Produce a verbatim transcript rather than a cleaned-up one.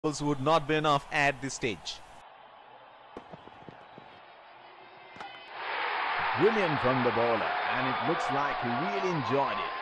would not be enough at this stage. Brilliant from the bowler, and it looks like he really enjoyed it.